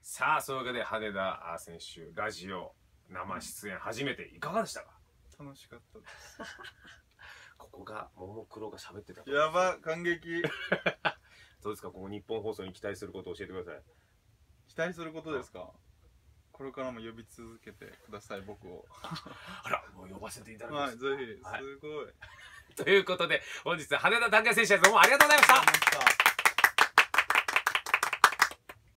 さあ、そういうわけで羽田選手ラジオ生出演初めていかがでしたか？ 楽しかったです。 ここがももクロが喋ってた。 やば、感激。 どうですか、ここ日本放送に期待することを教えてください。 期待することですか？これからも呼び続けてください、僕を。 あら、もう呼ばせていただきまはい、 す。 ぜひ、すごい。 ということで、本日羽田拓也選手どうもありがとうございました。